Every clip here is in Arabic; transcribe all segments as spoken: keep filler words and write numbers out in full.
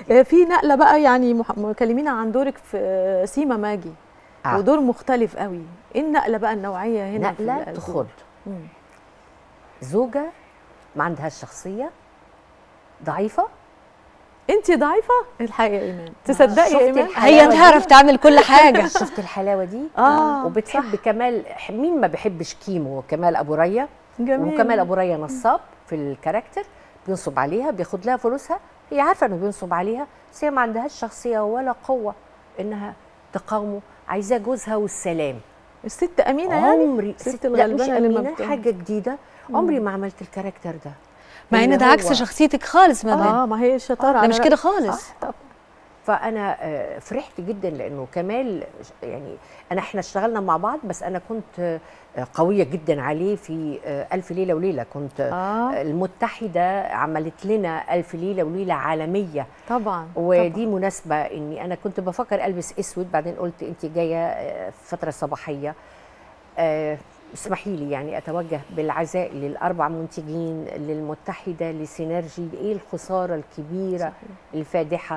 في نقله بقى يعني مح- كلمينا عن دورك في سيما ماجي. آه. ودور مختلف قوي. ايه النقله بقى النوعيه هنا؟ نقله تخض. زوجه ما عندهاش شخصيه، ضعيفه. انت ضعيفه الحقيقه يا ايمان، تصدقي يا ايمان هي تعرف تعمل كل حاجه. شفت الحلاوه دي؟ اه وبتحب صح. كمال، مين ما بيحبش كيمو كمال ابو ريا؟ جميل. وكمال ابو ريا نصاب في الكاركتر، بينصب عليها، بياخد لها فلوسها، هي عارفه انه بينصب عليها، بس هي ما عندهاش شخصيه ولا قوه انها تقاومه، عايزاه جوزها والسلام. الست امينه يعني؟ عمري الست الغلبانه اللي امينه حاجه جديده، عمري ما عملت الكاركتر ده، مع ان ده عكس شخصيتك خالص. ما اه ما هي الشطاره ده مش كده خالص. طب فانا فرحت جدا لانه كمال يعني انا احنا اشتغلنا مع بعض، بس انا كنت قويه جدا عليه في الف ليله وليله. كنت آه. المتحده عملت لنا الف ليله وليله عالميه طبعا، ودي طبعًا. مناسبه اني انا كنت بفكر البس اسود، بعدين قلت انت جايه في فتره صباحيه، أه اسمحي لي يعني اتوجه بالعزاء للاربع منتجين، للمتحده، لسينرجي، ايه الخساره الكبيره صحيح. الفادحه،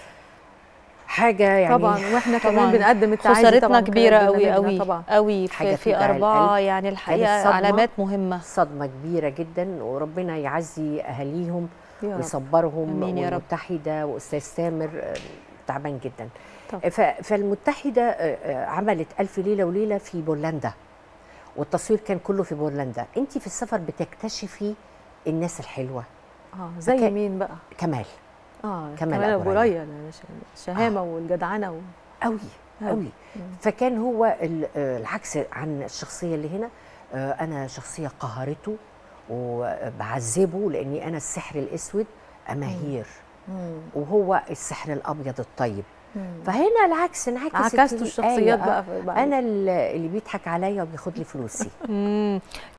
حاجه يعني طبعا، واحنا كمان بنقدم التعازي، خسارتنا كبيره قوي قوي طبعا قوي في, في اربعه يعني الحقيقه علامات مهمه، صدمه كبيره جدا، وربنا يعزي اهاليهم ويصبرهم، والمتحده واستاذ سامر تعبان جدا. طب. فالمتحده عملت الف ليله وليله في بولندا، والتصوير كان كله في بولندا. انت في السفر بتكتشفي الناس الحلوه. اه زي فك... مين بقى؟ كمال. اه كمال ابو ريا، الشهامه آه. والجدعنه و... قوي قوي. فكان هو العكس عن الشخصيه اللي هنا. انا شخصيه قهرته وبعذبه لاني انا السحر الاسود اماهير، وهو السحر الابيض الطيب. مم. فهنا العكس، انعكست عكستوا الشخصيات. أيوة. بقى, بقى انا اللي بيضحك عليا وبياخد لي فلوسي.